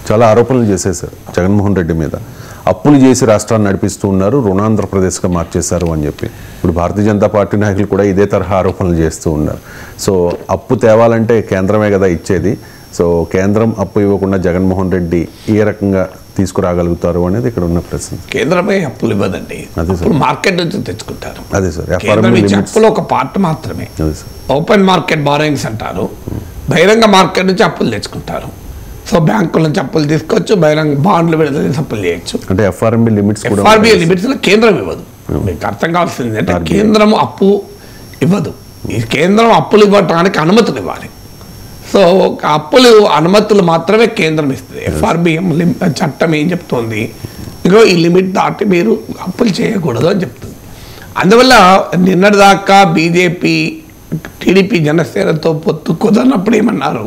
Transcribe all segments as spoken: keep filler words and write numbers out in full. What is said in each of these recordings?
చాలా ఆరోపణలు చేసేశారు జగన్మోహన్ రెడ్డి మీద. అప్పులు చేసి రాష్ట్రాన్ని నడిపిస్తూ ఉన్నారు, రుణాంధ్రప్రదేశ్గా మార్చేశారు అని చెప్పి. ఇప్పుడు భారతీయ జనతా పార్టీ నాయకులు కూడా ఇదే తరహా ఆరోపణలు చేస్తూ ఉన్నారు. సో అప్పు తేవాలంటే కేంద్రమే కదా ఇచ్చేది. సో కేంద్రం అప్పు ఇవ్వకుండా జగన్మోహన్ రెడ్డి ఏ రకంగా తీసుకురాగలుగుతారు అనేది ఇక్కడ ఉన్న ప్రశ్న. కేంద్రమే అప్పులు ఇవ్వదండి, అదే సార్, మార్కెట్ నుంచి తెచ్చుకుంటారు. అదే సార్, అప్పులు ఒక పార్ట్ మాత్రమే. ఓపెన్ మార్కెట్ బారోయింగ్స్ అంటారు, బహిరంగ మార్కెట్ నుంచి అప్పులు తెచ్చుకుంటారు. సో బ్యాంకుల నుంచి అప్పులు తీసుకోవచ్చు, బహిరంగ బాండ్లు విడుదల చేసి అప్పులు చేయొచ్చు. అంటే ఎఫ్ఆర్ఎంబి లిమిట్స్ కూడా ఎఫ్ఆర్బి లిమిట్స్ లో కేంద్రం ఇవ్వదు. మీకు అర్థం కావాల్సింది అంటే కేంద్రం అప్పు ఇవ్వదు, ఈ కేంద్రం అప్పులు ఇవ్వటానికి అనుమతులు ఇవ్వాలి. సో అప్పులు అనుమతులు మాత్రమే కేంద్రం ఇస్తుంది. ఎఫ్ఆర్బిఎం చట్టం ఏం చెప్తోంది, ఇగో ఈ లిమిట్ దాటి మీరు అప్పులు చేయకూడదు అని చెప్తుంది. అందువల్ల నిన్నటిదాకా బీజేపీ టీడీపీ జనసేనతో పొత్తు కుదరినప్పుడు ఏమన్నారు,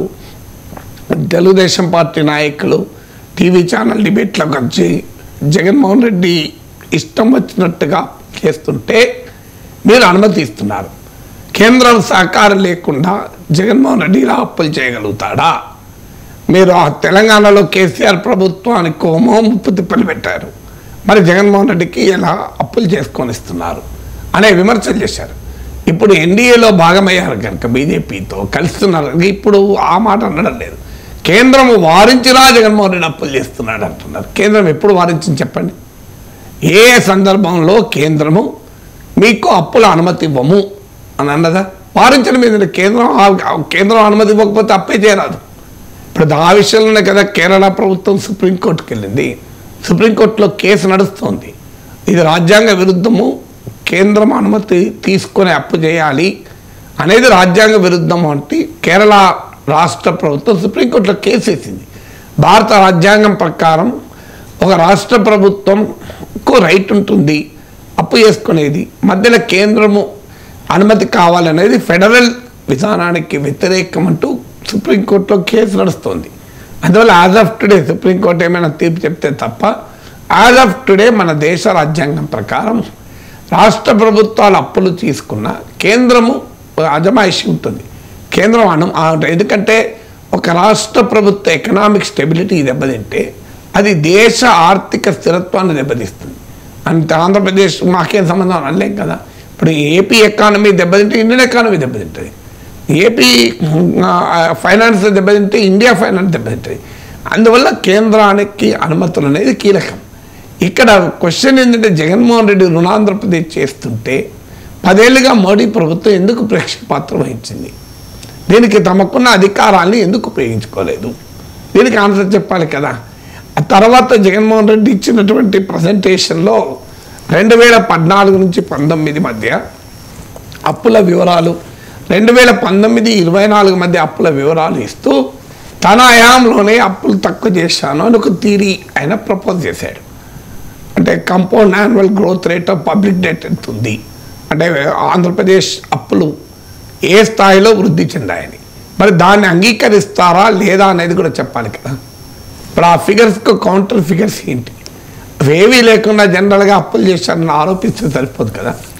తెలుగుదేశం పార్టీ నాయకులు టీవీ ఛానల్ డిబేట్లోకి వచ్చి జగన్మోహన్ రెడ్డి ఇష్టం వచ్చినట్టుగా చేస్తుంటే మీరు అనుమతి ఇస్తున్నారు, కేంద్రం సహకారం లేకుండా జగన్మోహన్ రెడ్డి ఇలా అప్పులు చేయగలుగుతాడా, మీరు ఆ తెలంగాణలో కేసీఆర్ ప్రభుత్వానికి కోమో ముప్పు తిప్పలు పెట్టారు, మరి జగన్మోహన్ రెడ్డికి ఎలా అప్పులు చేసుకొని ఇస్తున్నారు అనే విమర్శలు చేశారు. ఇప్పుడు ఎన్డీఏలో భాగమయ్యారు కనుక బీజేపీతో కలుస్తున్నారు, ఇప్పుడు ఆ మాట అనడం లేదు. కేంద్రం వారించినా జగన్మోహన్ రెడ్డి అప్పులు చేస్తున్నాడు అంటున్నారు. కేంద్రం ఎప్పుడు వారించింది చెప్పండి? ఏ సందర్భంలో కేంద్రము మీకు అప్పుల అనుమతి ఇవ్వము అని అన్నదా? వారించడం మీద కేంద్రం కేంద్రం అనుమతి ఇవ్వకపోతే అప్పే చేయరాదు. ఇప్పుడు ఆ విషయంలోనే కదా కేరళ ప్రభుత్వం సుప్రీంకోర్టుకి వెళ్ళింది, సుప్రీంకోర్టులో కేసు నడుస్తుంది. ఇది రాజ్యాంగ విరుద్ధము, కేంద్రం అనుమతి తీసుకొని అప్పు చేయాలి అనేది రాజ్యాంగ విరుద్ధం అంటే కేరళ రాష్ట్ర ప్రభుత్వం సుప్రీంకోర్టులో కేసు వేసింది. భారత రాజ్యాంగం ప్రకారం ఒక రాష్ట్ర ప్రభుత్వంకు రైట్ ఉంటుంది అప్పు చేసుకునేది, మధ్యలో కేంద్రము అనుమతి కావాలనేది ఫెడరల్ విధానానికి వ్యతిరేకం అంటూ సుప్రీంకోర్టులో కేసు నడుస్తుంది. అందువల్ల యాజ్ ఆఫ్ టుడే సుప్రీంకోర్టు ఏమైనా తీర్పు చెప్తే తప్ప యాజ్ ఆఫ్ టుడే మన దేశ రాజ్యాంగం ప్రకారం రాష్ట్ర ప్రభుత్వాలు అప్పులు తీసుకున్న కేంద్రము అజమాయిషి ఉంటుంది. కేంద్రం అను ఎందుకంటే ఒక రాష్ట్ర ప్రభుత్వ ఎకనామిక్ స్టెబిలిటీ దెబ్బతింటే అది దేశ ఆర్థిక స్థిరత్వాన్ని దెబ్బతీస్తుంది. అంటే ఆంధ్రప్రదేశ్ మాకేం సంబంధం అనలేం కదా. ఇప్పుడు ఏపీ ఎకానమీ దెబ్బతింటే ఇండియన్ ఎకానమీ దెబ్బతింటుంది, ఏపీ ఫైనాన్స్ దెబ్బతింటే ఇండియా ఫైనాన్స్ దెబ్బతింటుంది. అందువల్ల కేంద్రానికి అనుమతులు అనేది కీలకం. ఇక్కడ క్వశ్చన్ ఏంటంటే జగన్మోహన్ రెడ్డి రుణాంధ్రప్రదేశ్ చేస్తుంటే పదేళ్లుగా మోడీ ప్రభుత్వం ఎందుకు ప్రేక్షపాత్ర వహించింది, దీనికి తమకున్న అధికారాన్ని ఎందుకు ఉపయోగించుకోలేదు, దీనికి ఆన్సర్ చెప్పాలి కదా. ఆ తర్వాత జగన్మోహన్ రెడ్డి ఇచ్చినటువంటి ప్రజెంటేషన్లో రెండు వేల పద్నాలుగు నుంచి పంతొమ్మిది మధ్య అప్పుల వివరాలు, రెండు వేల పంతొమ్మిది ఇరవై నాలుగు మధ్య అప్పుల వివరాలు ఇస్తూ తన హయాంలోనే అప్పులు తక్కువ చేశాను అని ఒక థియరీ ఆయన ప్రపోజ్ చేశాడు. అంటే compound annual growth rate of public debt ఎంత ఉంది, అంటే ఆంధ్రప్రదేశ్ అప్పులు ఏ స్థాయిలో వృద్ధి చెందాయని, మరి దాన్ని అంగీకరిస్తారా లేదా అనేది కూడా చెప్పాలి కదా. ఇప్పుడు ఆ ఫిగర్స్కు కౌంటర్ ఫిగర్స్ ఏంటి, అవేవీ లేకుండా జనరల్గా అప్పులు చేశారని ఆరోపిస్తే సరిపోదు కదా.